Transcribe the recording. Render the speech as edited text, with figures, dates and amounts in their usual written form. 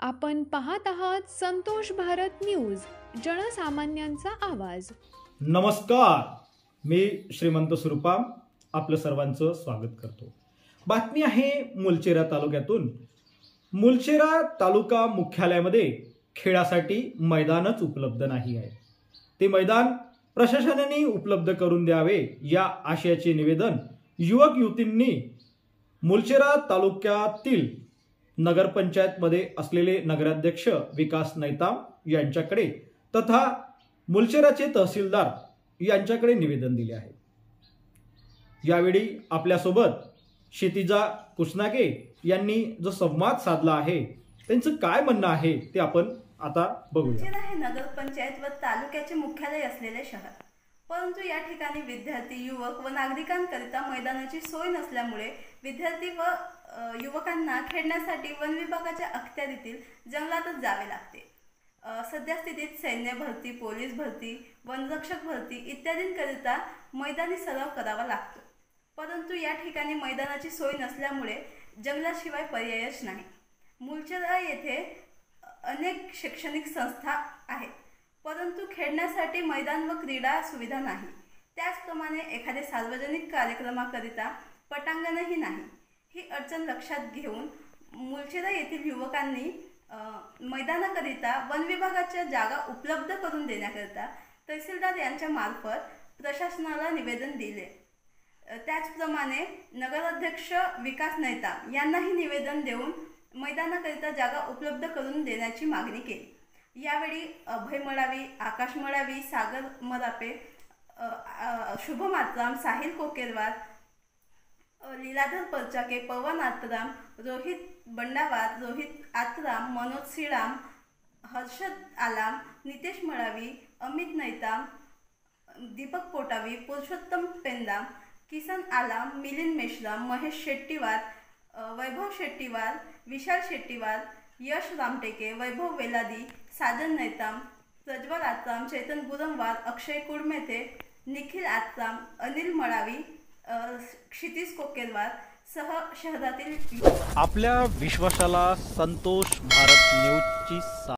आपण पाहत आहात संतोष भारत न्यूज, जनसामान्यांचा आवाज। नमस्कार, मी श्रीमंत सुरपाम आपलं सर्वांचं स्वागत करतो। बातमी आहे मुलचेरा तालुक्यातून। मुलचेरा तालुका मुख्यालयामध्ये खेळासाठी मैदानच उपलब्ध नाही आहे। ते मैदान प्रशासनाने उपलब्ध करून द्यावे या आशयाचे निवेदन युवक युवतींनी मुलचेरा तालुक्यातील नगरपंचायत मध्ये असलेले नगराध्यक्ष विकास नैताम यांच्याकडे तथा मुलचेराचे तहसीलदार यांच्याकडे निवेदन दिले आहे। यावेळी आपल्या सोबत क्षितिजा कुसनागे यांनी जो संवाद साधला आहे त्यांचं काय म्हणणं आहे ते आपण आता बघूया। मुलचेरा हे नगरपंचायत व तालुक्याचे मुख्यालय असलेले शहर, परंतु या ठिकाणी विद्यार्थी, युवक व नागरिकांकरिता मैदानाची सोय नसल्यामुळे विद्यार्थी व युवकांना खेळण्यासाठी वन विभागाच्या अखत्यारीतील जंगलातच जावे लागते। सध्या स्थितीत सैन्य भरती, पोलीस भरती, वनरक्षक भरती इत्यादींकरिता मैदानी सराव करावा लागतो, परंतु या ठिकाणी मैदानाची सोय नसल्यामुळे जंगलाशिवाय पर्यायच नाही। मुलचेरा येथे अनेक शैक्षणिक संस्था आहेत, परंतु खेळण्यासाठी मैदान व क्रीडा सुविधा नाही। त्याचप्रमाणे एखाद्या सार्वजनिक कार्यक्रमाकरिता पटांगणही नाही। ही अडचण लक्षात घेऊन मुलचेरा येथील युवकांनी मैदानाकरिता वन विभागाच्या जागा उपलब्ध करून देण्याकरिता तहसीलदार यांच्या मार्फत प्रशासनाला निवेदन दिले। त्याचप्रमाणे नगराध्यक्ष विकास नैताम यांनाही निवेदन देऊन मैदानाकरिता जागा उपलब्ध करून देण्याची मागणी केली। यावेळी अभय मळावी, आकाश मळावी, सागर मरापे, शुभ मात्राम, साहिल कोकेरवार, लीलाधर परचाके, पवन आत्राम, रोहित बंडावार, रोहित आत्राम, मनोज श्रीराम, हर्षद आलाम, नितेश मळावी, अमित नैताम, दीपक पोटावी, पुरुषोत्तम पेंदाम, किसन आलाम, मिलिंद मेश्राम, महेश शेट्टीवार, वैभव शेट्टीवार, विशाल शेट्टीवार, यश रामटेके, वैभव वेलादी, साजन नैताम, प्रज्वल आत्राम, चैतन गुरमवार, अक्षय कुडमेथे, निखिल आत्राम, अनिल मळावी, क्षितिज कोकेरवार सह शहरातील आपल्या विश्वासाला संतोष भारत न्यूजची